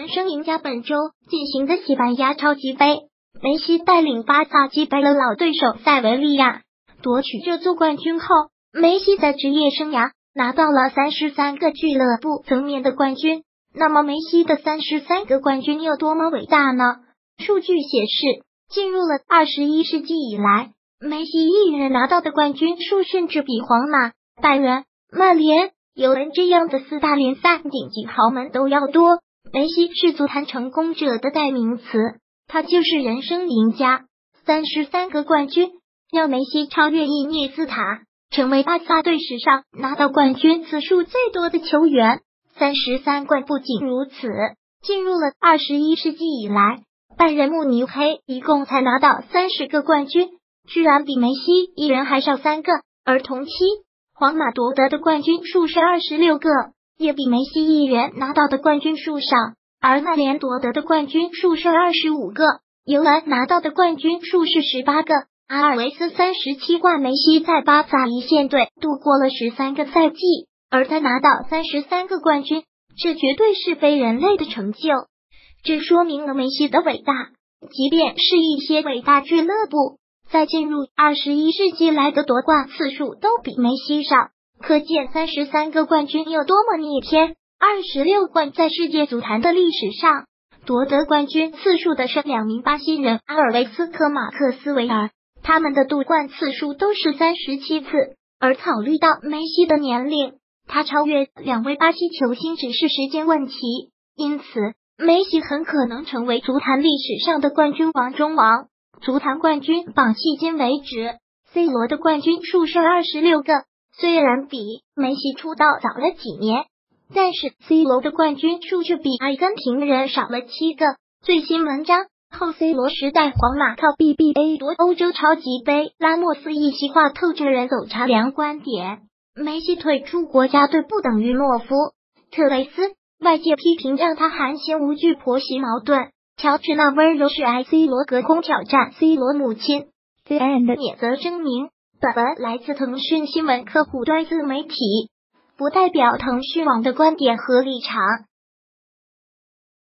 胜赢家本周进行的西班牙超级杯，梅西带领巴萨击败了老对手塞维利亚，夺取这座冠军后，梅西在职业生涯拿到了33个俱乐部层面的冠军。那么梅西的33个冠军有多么伟大呢？数据显示，进入了21世纪以来，梅西一人拿到的冠军数甚至比皇马、拜仁、曼联、尤文这样的4大联赛顶级豪门都要多。梅西是足坛成功者的代名词，他就是人生赢家。33个冠军让梅西超越伊涅斯塔，成为巴萨队史上拿到冠军次数最多的球员。33冠不仅如此，进入了21世纪以来，拜仁慕尼黑一共才拿到30个冠军，居然比梅西一人还少3个。而同期，皇马夺得的冠军数是26个，也比梅西一人拿到的冠军数少。而曼联夺得的冠军数是25个，尤文拿到的冠军数是18个。阿尔维斯37冠，梅西在巴萨一线队度过了13个赛季，而他拿到33个冠军，这绝对是非人类的成就。这说明了梅西的伟大，即便是一些伟大俱乐部在进入21世纪来的夺冠次数都比梅西少，可见33个冠军有多么逆天。26冠在世界足坛的历史上，夺得冠军次数的是2名巴西人阿尔维斯和马克斯维尔，他们的夺冠次数都是37次。而考虑到梅西的年龄，他超越2位巴西球星只是时间问题，因此梅西很可能成为足坛历史上的冠军王中王。足坛冠军榜迄今为止 ，C 罗的冠军数是26个，虽然比梅西出道早了几年，但是 C 罗的冠军数却比阿根廷人少了7个。最新文章：后 C 罗时代，皇马靠 BBA 夺欧洲超级杯。拉莫斯一席话透着人走茶凉观点。梅西退出国家队不等于懦夫。特雷斯，外界批评让他含辛无惧婆媳矛盾。乔治那温柔是爱 C 罗隔空挑战 C 罗母亲。CNN 的免责声明：本文来自腾讯新闻客户端自媒体，不代表腾讯网的观点和立场。